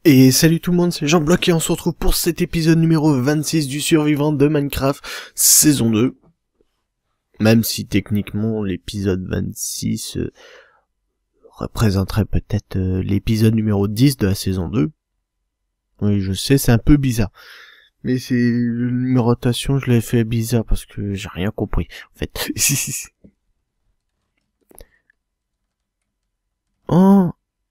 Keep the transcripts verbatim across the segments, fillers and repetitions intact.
Et salut tout le monde, c'est Jean-Bloc et on se retrouve pour cet épisode numéro vingt-six du survivant de Minecraft, saison deux. Même si techniquement l'épisode vingt-six euh, représenterait peut-être euh, l'épisode numéro dix de la saison deux. Oui, je sais, c'est un peu bizarre. Mais c'est la numérotation, je l'ai fait bizarre parce que j'ai rien compris, en fait. Oh,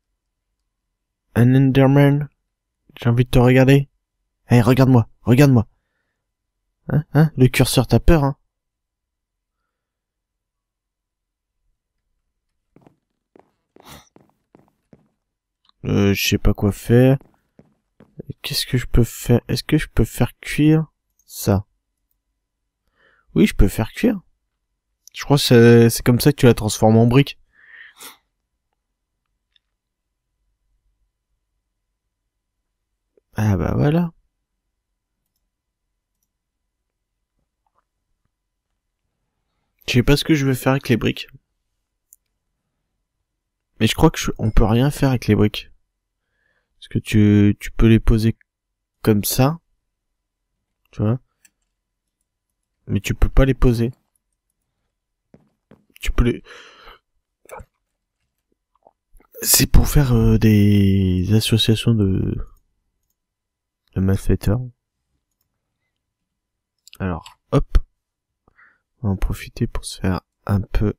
un Enderman. J'ai envie de te regarder. Eh, hey, regarde-moi, regarde-moi. Hein, hein, le curseur t'as peur, hein. Euh, je sais pas quoi faire. Qu'est-ce que je peux faire? Est-ce que je peux faire cuire ça? Oui, je peux faire cuire. Je crois que c'est, c'est comme ça que tu la transformes en brique. Ah bah voilà. Je sais pas ce que je vais faire avec les briques. Mais je crois que je, on peut rien faire avec les briques. Parce que tu, tu peux les poser comme ça. Tu vois. Mais tu peux pas les poser. Tu peux les... C'est pour faire euh, des associations de, de malfaiteurs. Alors, hop. On va en profiter pour se faire un peu...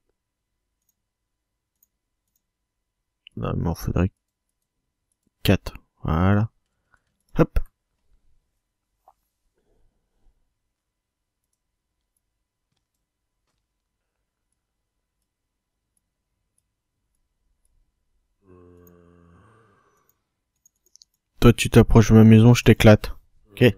Non, mais il en faudrait quatre. Voilà. Hop. Toi, tu t'approches de ma maison, je t'éclate. Ok.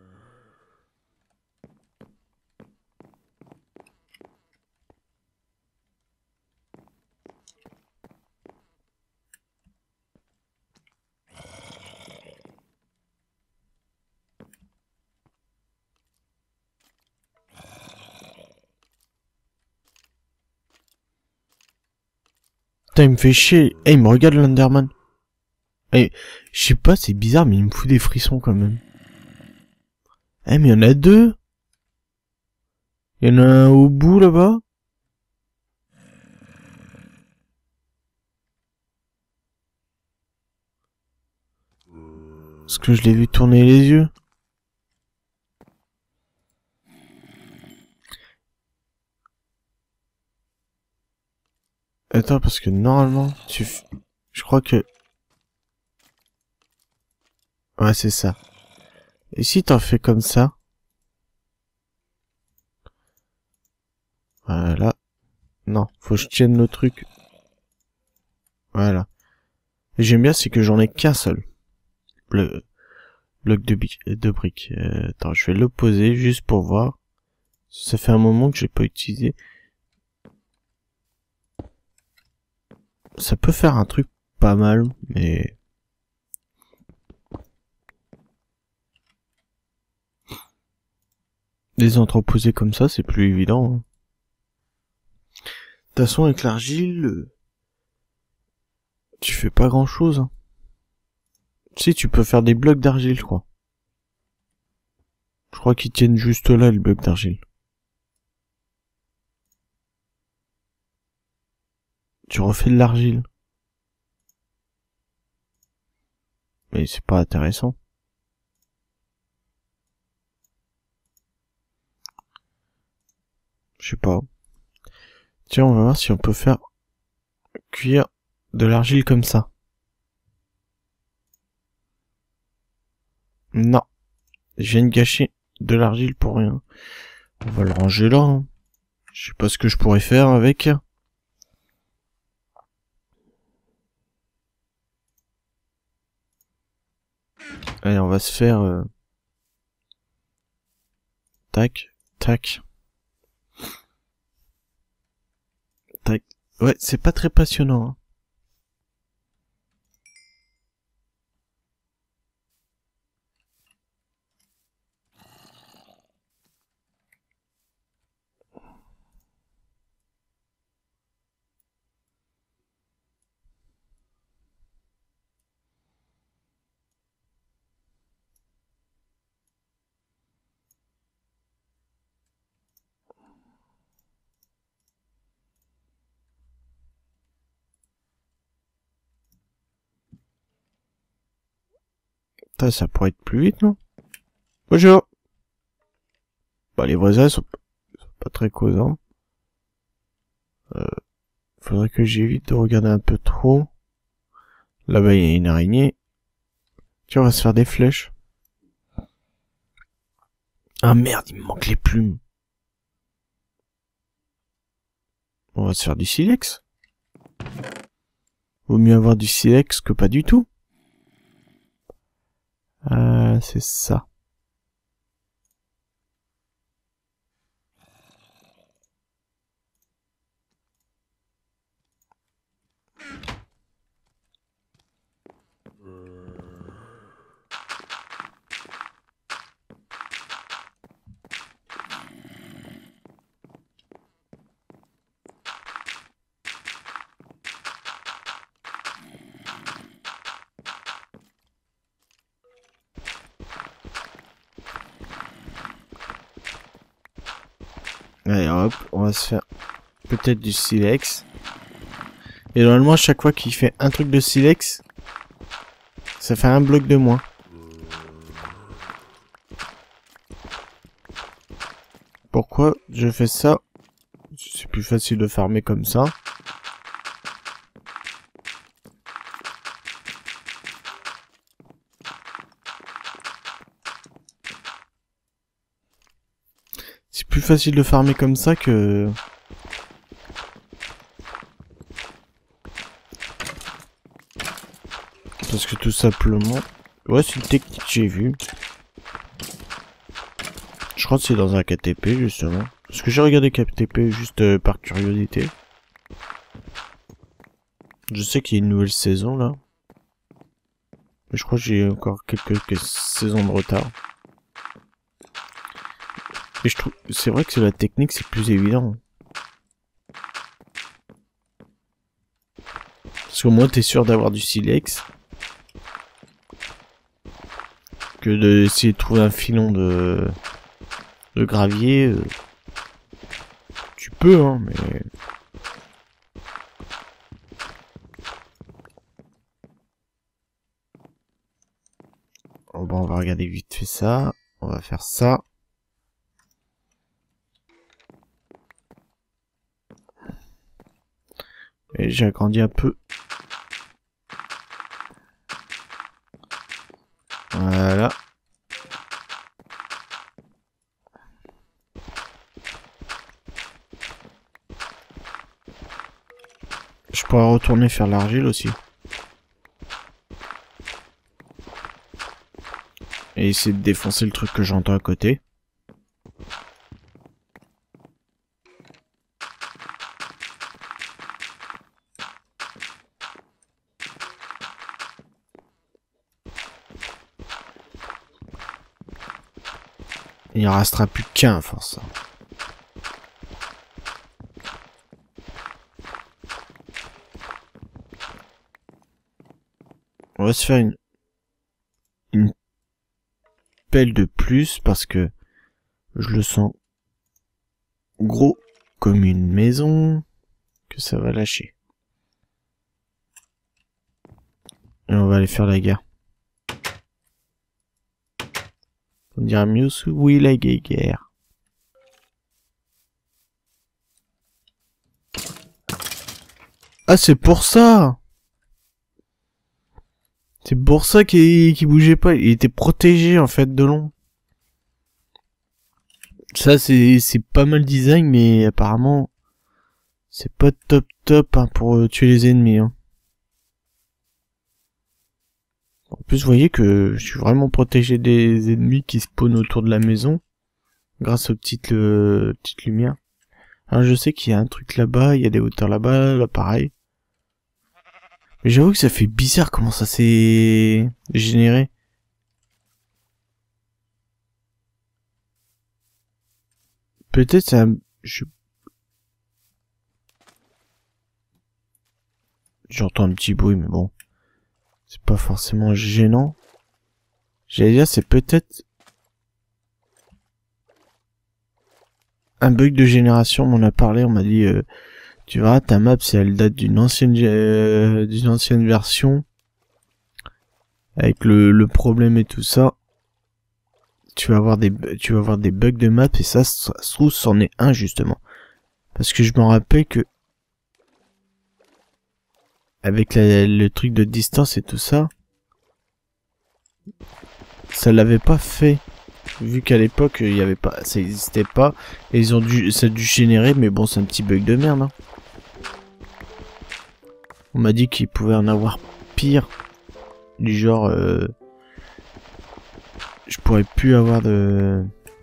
Putain, il me fait chier. Eh, il me regarde l'Enderman. Eh, je sais pas, c'est bizarre, mais il me fout des frissons quand même. Eh, mais il y en a deux. Il y en a un au bout là-bas. Parce que je l'ai vu tourner les yeux. Attends, parce que normalement, tu... F... Je crois que... Ouais, c'est ça. Et si t'en fais comme ça? Voilà. Non, faut que je tienne le truc. Voilà. Et j'aime bien, c'est que j'en ai qu'un seul. Le bloc de, bi... de briques. Euh, attends, je vais le poser juste pour voir. Ça fait un moment que j'ai pas utilisé. Ça peut faire un truc pas mal, mais... Les entreposer comme ça, c'est plus évident. Hein. De toute façon, avec l'argile, euh, tu fais pas grand chose. Hein. Si, tu peux faire des blocs d'argile, je crois. Je crois qu'ils tiennent juste là, les blocs d'argile. Tu refais de l'argile. Mais c'est pas intéressant. Je sais pas. Tiens, on va voir si on peut faire cuire de l'argile comme ça. Non. Je viens de gâcher de l'argile pour rien. On va le ranger là. Hein. Je sais pas ce que je pourrais faire avec. Allez, on va se faire... Euh... Tac, tac. Tac. Ouais, c'est pas très passionnant. Hein. Ça, ça pourrait être plus vite, non? Bonjour. Bah, les voisins sont, sont pas très causants. Euh, faudrait que j'évite de regarder un peu trop. Là-bas, il y a une araignée. Tiens, on va se faire des flèches. Ah merde, il me manque les plumes. On va se faire du silex. Vaut mieux avoir du silex que pas du tout. Euh, c'est ça. Allez hop, on va se faire peut-être du silex. Et normalement, à chaque fois qu'il fait un truc de silex, ça fait un bloc de moins. Pourquoi je fais ça? C'est plus facile de farmer comme ça. C'est plus facile de farmer comme ça que... Parce que tout simplement... Ouais, c'est une technique que j'ai vue. Je crois que c'est dans un K T P, justement. Parce que j'ai regardé K T P juste euh, par curiosité. Je sais qu'il y a une nouvelle saison, là. Mais je crois que j'ai encore quelques, quelques saisons de retard. Et je trouve... C'est vrai que c'est la technique, c'est plus évident. Parce qu'au moins, t'es sûr d'avoir du silex. Que d'essayer de trouver un filon de... de gravier. Euh... Tu peux, hein, mais... Oh, bon, on va regarder vite fait ça. On va faire ça. Et j'ai agrandi un peu. Voilà. Je pourrais retourner faire l'argile aussi. Et essayer de défoncer le truc que j'entends à côté. Il en restera plus qu'un à force. On va se faire une une pelle de plus parce que je le sens gros comme une maison que ça va lâcher. Et on va aller faire la guerre. On dira mieux sous oui la guerre. Ah c'est pour ça. C'est pour ça qu'il qu'il bougeait pas. Il était protégé en fait de long. Ça c'est c'est pas mal design mais apparemment c'est pas top top hein, pour euh, tuer les ennemis. Hein. En plus vous voyez que je suis vraiment protégé des ennemis qui spawnent autour de la maison grâce aux petites euh, petites lumières. Alors je sais qu'il y a un truc là-bas, il y a des hauteurs là-bas, là pareil. Mais j'avoue que ça fait bizarre comment ça s'est généré. Peut-être ça... Je... J'entends un petit bruit, mais bon. C'est pas forcément gênant. J'allais dire, c'est peut-être... un bug de génération, on m'en a parlé, on m'a dit... Euh, tu verras, ta map, si elle date d'une ancienne... Euh, d'une ancienne version... avec le, le problème et tout ça, tu vas avoir des, tu vas avoir des bugs de map, et ça, ça se trouve, c'en est un, justement. Parce que je me rappelle que, avec la, le truc de distance et tout ça, ça l'avait pas fait. Vu qu'à l'époque, il y avait pas, ça existait pas, et ils ont dû, ça a dû générer, mais bon, c'est un petit bug de merde, hein. On m'a dit qu'il pouvait en avoir pire. Du genre, euh, je pourrais plus avoir de...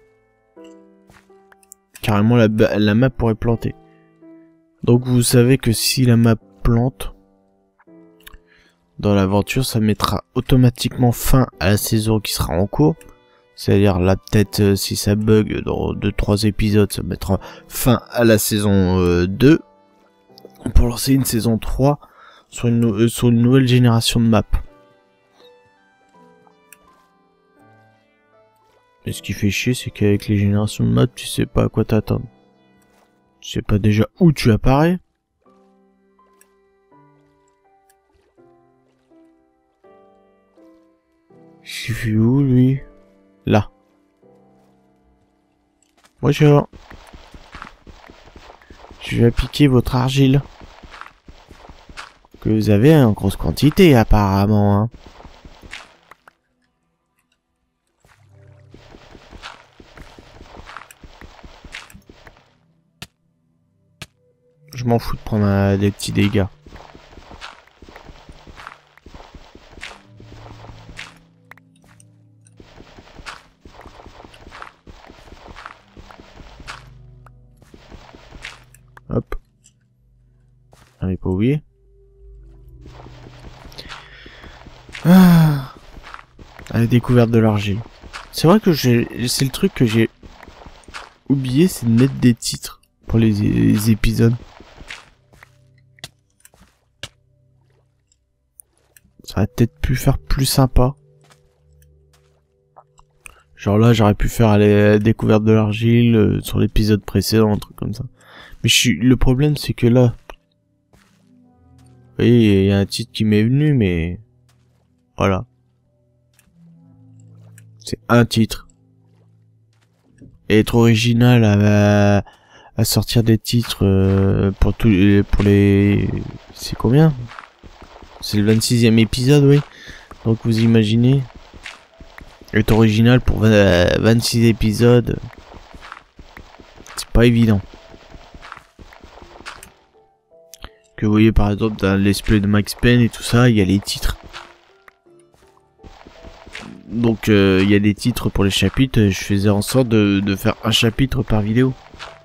Carrément, la, la map pourrait planter. Donc vous savez que si la map plante dans l'aventure, ça mettra automatiquement fin à la saison qui sera en cours. C'est-à-dire là, peut-être, euh, si ça bug dans deux trois épisodes, ça mettra fin à la saison euh, deux. Pour lancer une saison trois sur une, euh, sur une nouvelle génération de map. Et ce qui fait chier, c'est qu'avec les générations de maps, tu sais pas à quoi t'attendre. Tu sais pas déjà où tu apparais. Je suis où, lui? Là. Bonjour. Je vais piquer votre argile. Que vous avez en grosse quantité, apparemment, hein. Je m'en fous de prendre euh, des petits dégâts. Hop. Allez, pas oublier. Ah. À la découverte de l'argile. C'est vrai que j'ai, c'est le truc que j'ai oublié, c'est de mettre des titres pour les, les épisodes. Ça aurait peut-être pu faire plus sympa. Genre là, j'aurais pu faire la découverte de l'argile euh, sur l'épisode précédent, un truc comme ça. Mais je suis, le problème, c'est que là, vous voyez, il y a un titre qui m'est venu, mais voilà. C'est un titre. Et être original à, à sortir des titres euh, pour tous les, pour les, c'est combien? C'est le vingt-sixième épisode, oui. Donc vous imaginez, être original pour vingt-six épisodes, c'est pas évident. Que vous voyez par exemple dans le let's play de Max Payne et tout ça, il y a les titres. Donc euh, il y a des titres pour les chapitres, je faisais en sorte de, de faire un chapitre par vidéo.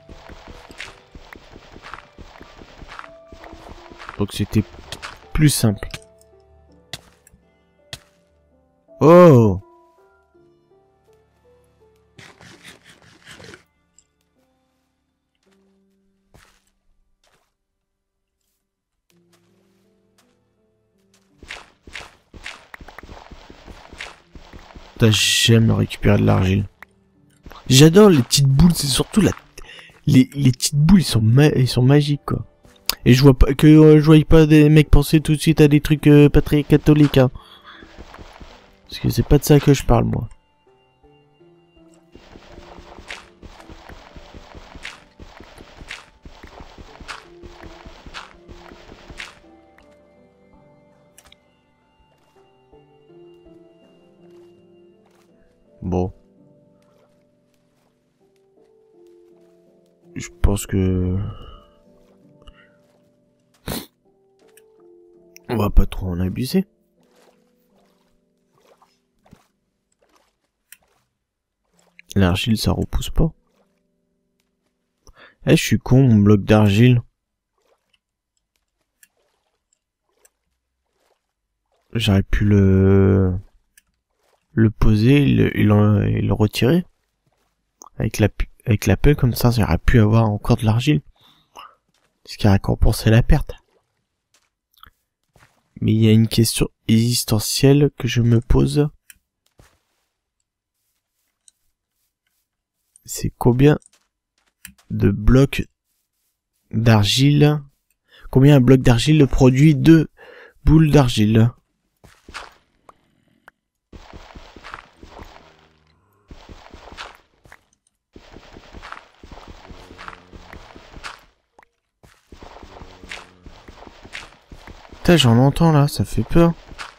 Donc c'était plus simple. Oh! Putain, j'aime récupérer de l'argile. J'adore les petites boules, c'est surtout la... Les, les petites boules, ils sont, ma... ils sont magiques, quoi. Et je vois pas que euh, je voyais pas des mecs penser tout de suite à des trucs euh, pas très catholiques, hein. Parce que c'est pas de ça que je parle, moi. Bon. Je pense que... on va pas trop en abuser. L'argile, ça repousse pas. Eh, je suis con, mon bloc d'argile. J'aurais pu le... le poser et le, et le, et le retirer. Avec la, avec la pelle, comme ça, j'aurais pu avoir encore de l'argile. Ce qui aurait compensé la perte. Mais il y a une question existentielle que je me pose. C'est combien de blocs d'argile, combien un bloc d'argile produit deux boules d'argile? Putain, j'en entends là, ça fait peur.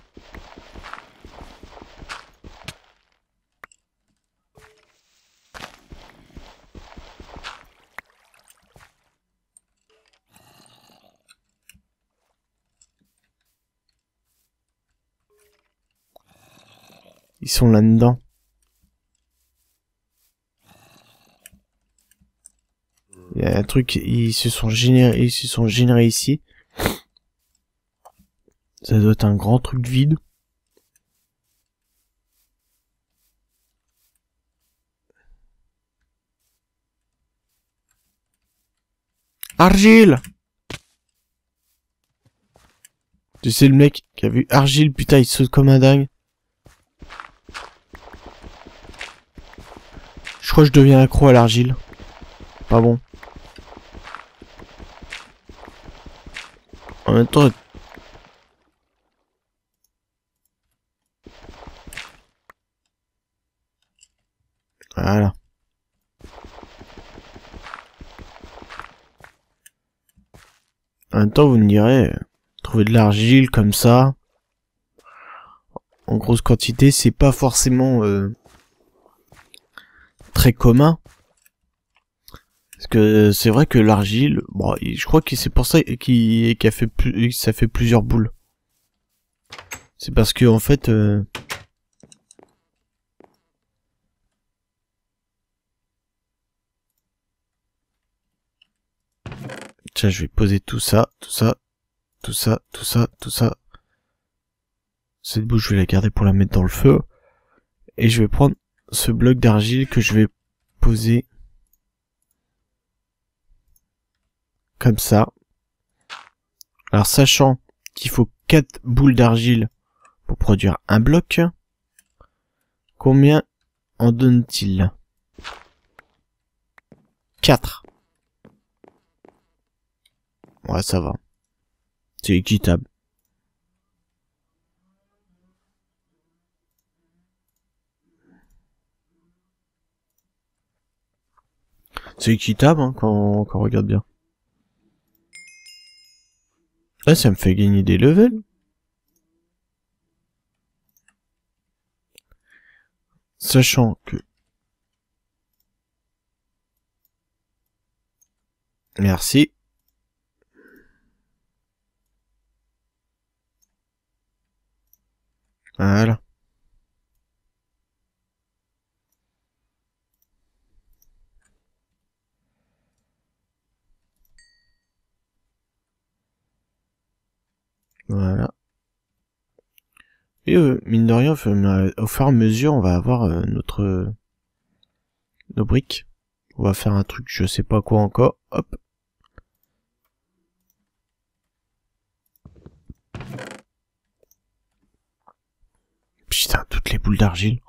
Ils sont là-dedans. Il y a un truc, ils se sont générés, ils se sont générés ici. Ça doit être un grand truc vide. Argile! Tu sais le mec qui a vu Argile, putain il saute comme un dingue. Je crois que je deviens accro à l'argile. Pas bon. En même temps... Voilà. En même temps, vous me direz, trouver de l'argile comme ça, en grosse quantité, c'est pas forcément euh, très commun. Parce que c'est vrai que l'argile, bon, je crois que c'est pour ça qu'il qu'il a fait plus, ça fait plusieurs boules. C'est parce que en fait, euh, tiens, je vais poser tout ça, tout ça, tout ça, tout ça, tout ça. Cette boule, je vais la garder pour la mettre dans le feu. Et je vais prendre ce bloc d'argile que je vais poser comme ça. Alors, sachant qu'il faut quatre boules d'argile pour produire un bloc, combien en donne-t-il? quatre. Ouais, ça va. C'est équitable. C'est équitable, hein, quand, quand on regarde bien. Là, ça me fait gagner des levels. Sachant que... Merci. Voilà. Voilà. Et euh, mine de rien, au fur et à mesure, on va avoir euh, notre... Euh, nos briques. On va faire un truc, je sais pas quoi encore. Hop. Putain, toutes les boules d'argile.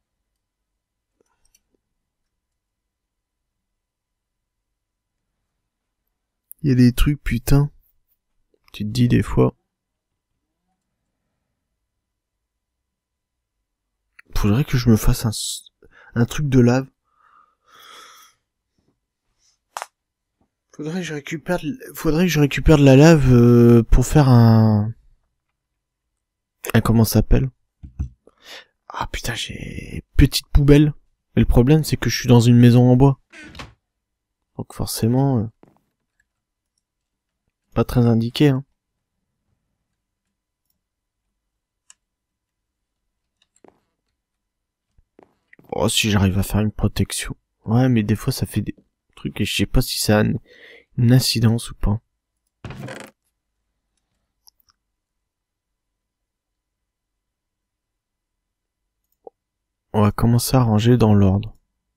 Il y a des trucs, putain. Tu te dis des fois. Faudrait que je me fasse un, un truc de lave. Faudrait que je récupère, de, faudrait que je récupère de la lave euh, pour faire un, un comment ça s'appelle? Ah putain, j'ai petite poubelle. Mais le problème, c'est que je suis dans une maison en bois. Donc forcément, euh, pas très indiqué, hein. Oh, si j'arrive à faire une protection. Ouais, mais des fois, ça fait des trucs et je sais pas si ça a une incidence ou pas. On va commencer à ranger dans l'ordre.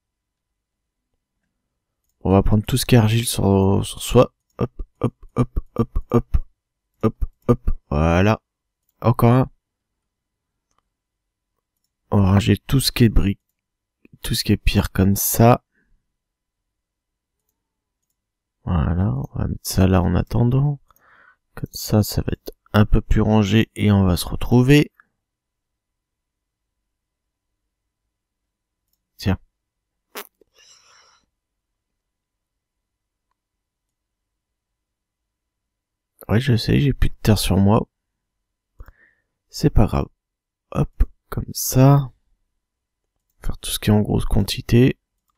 On va prendre tout ce qui est argile sur, sur soi. Hop, hop, hop, hop, hop, hop, hop. Voilà. Encore un. On va ranger tout ce qui est briques. Tout ce qui est pierre comme ça. Voilà. On va mettre ça là en attendant. Comme ça, ça va être un peu plus rangé et on va se retrouver. Tiens. Ouais, je sais, j'ai plus de terre sur moi. C'est pas grave. Hop, comme ça. Faire tout ce qui est en grosse quantité.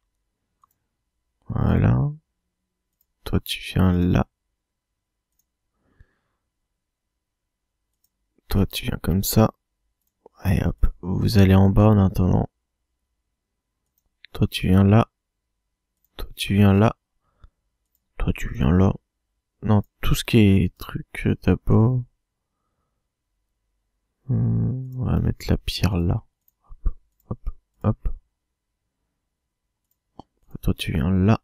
Voilà. Toi, tu viens là. Toi, tu viens comme ça. Et hop, vous allez en bas en attendant. Toi, tu viens là. Toi, tu viens là. Toi, tu viens là. Non, tout ce qui est truc d'abord. Hum, on va mettre la pierre là. Hop, hop, hop. Toi, tu viens là.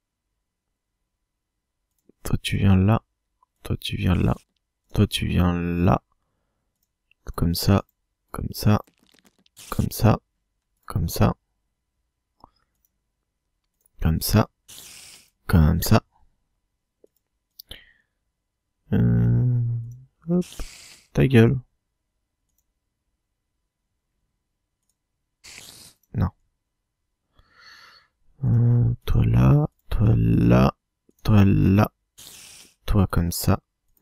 Toi, tu viens là. Toi, tu viens là. Toi, tu viens là. Comme ça. Comme ça. Comme ça. Comme ça. Comme ça. Comme ça. Euh... Hop. Ta gueule. Non. Euh, toi là. Toi là. Toi là. Toi comme ça.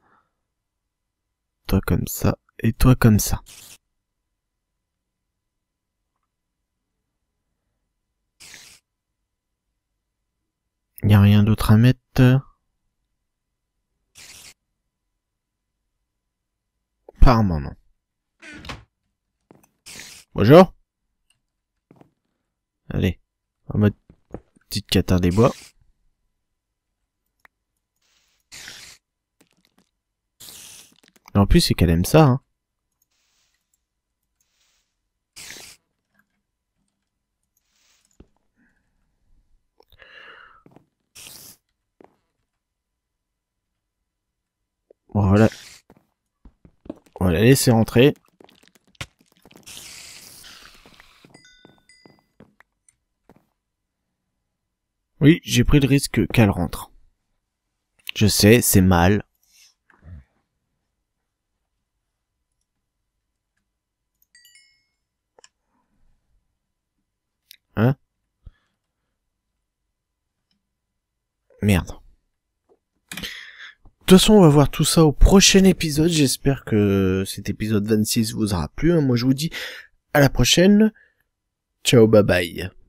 Toi comme ça. Et toi comme ça. Y a rien d'autre à mettre. Apparemment non. Bonjour. Allez, en mode petite cata des bois. Et en plus, c'est qu'elle aime ça, hein. Bon, voilà. On va la laisser rentrer. Oui, j'ai pris le risque qu'elle rentre. Je sais, c'est mal. Hein? Merde. De toute façon, on va voir tout ça au prochain épisode. J'espère que cet épisode vingt-six vous aura plu. Moi, je vous dis à la prochaine. Ciao, bye bye.